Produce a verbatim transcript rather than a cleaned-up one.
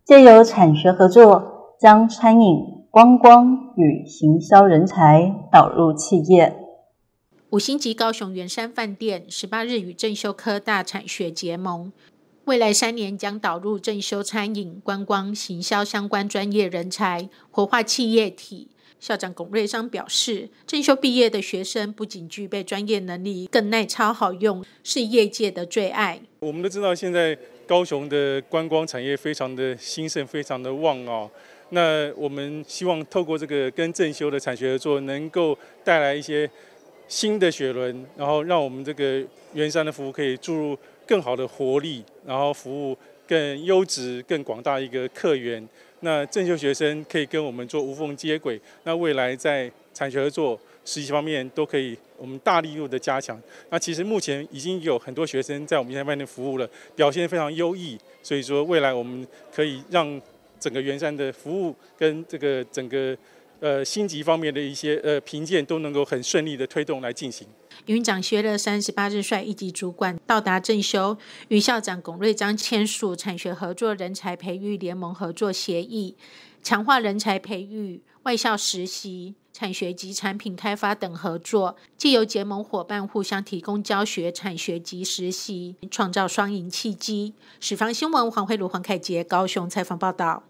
借由产学合作，将餐饮、观光与行销人才导入企业。 五星级高雄圆山饭店十八日与正修科大产学结盟，未来三年将导入正修餐饮、观光、行销相关专业人才，活化企业体。校长龚瑞章表示，正修毕业的学生不仅具备专业能力，更耐操好用，是业界的最爱。 我们都知道，现在高雄的观光产业非常的兴盛，非常的旺哦。那我们希望透过这个跟正修的产学合作，能够带来一些新的血轮，然后让我们这个圆山的服务可以注入更好的活力，然后服务更优质、更广大一个客源。那正修学生可以跟我们做无缝接轨，那未来在产学合作、实习方面都可以我们大力度的加强。那其实目前已经有很多学生在我们圆山饭店服务了，表现非常优异。所以说未来我们可以让整个圆山的服务跟这个整个呃星级方面的一些呃评鉴都能够很顺利的推动来进行。 云长薛乐山十八日率一级主管到达正修，与校长龚瑞章签署产学合作人才培育联盟合作协议，强化人才培育、外校实习、产学及产品开发等合作，藉由结盟伙伴互相提供教学、产学及实习，创造双赢契机。史方新闻黄慧茹、黄凯杰高雄采访报道。